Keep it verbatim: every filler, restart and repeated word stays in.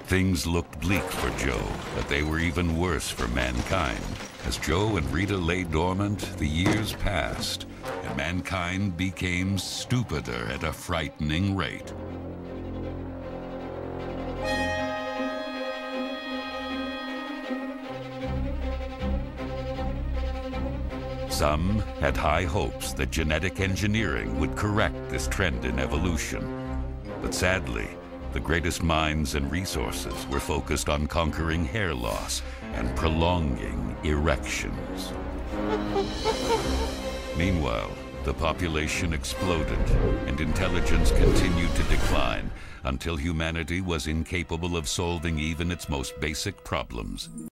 Things looked bleak for Joe, but they were even worse for mankind. As Joe and Rita lay dormant, the years passed, and mankind became stupider at a frightening rate. Some had high hopes that genetic engineering would correct this trend in evolution. But sadly, the greatest minds and resources were focused on conquering hair loss and prolonging erections. Meanwhile, the population exploded and intelligence continued to decline until humanity was incapable of solving even its most basic problems.